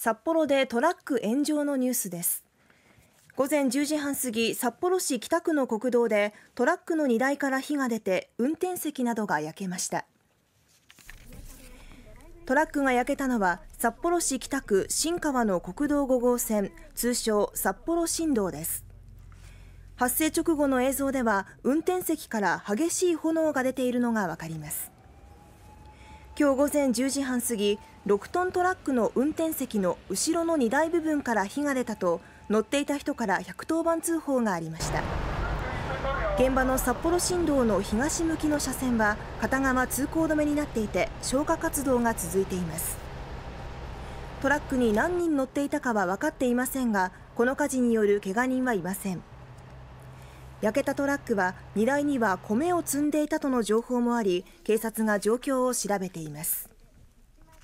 札幌でトラック炎上のニュースです。午前10時半過ぎ、札幌市北区の国道でトラックの荷台から火が出て運転席などが焼けました。トラックが焼けたのは札幌市北区新川の国道5号線、通称札幌新道です。発生直後の映像では運転席から激しい炎が出ているのがわかります。今日午前10時半過ぎ、6トントラックの運転席の後ろの荷台部分から火が出たと乗っていた人から110番通報がありました。現場の札幌新道の東向きの車線は片側通行止めになっていて、消火活動が続いています。トラックに何人乗っていたかは分かっていませんが、この火事によるけが人はいません。焼けたトラックは荷台には米を積んでいたとの情報もあり、警察が状況を調べています。